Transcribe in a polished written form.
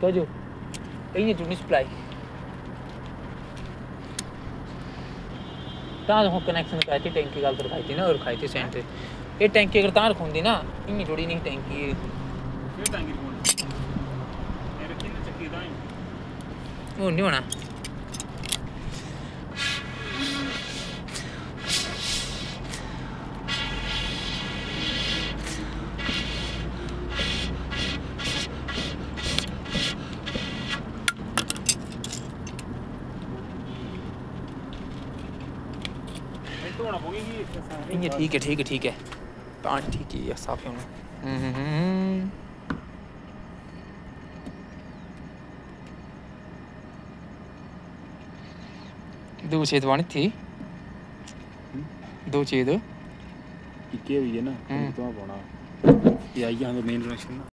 का जो ये जुनी सप्लाई ता हो कनेक्शन करती टैंकी गल तो खाई थी ना और खाई थी सेंटर ये टैंकी अगर तार खुंदी ना इन्नी जुड़ी नहीं टैंकी ये टैंकी कौन मेरे किन चक्की दाई वो नहीं होना ये ठीक है पानी ठीक है साफ होना दो चीज वाणी थी दो चीज हुई है ना तो पाना ये आई मेन कनेक्शन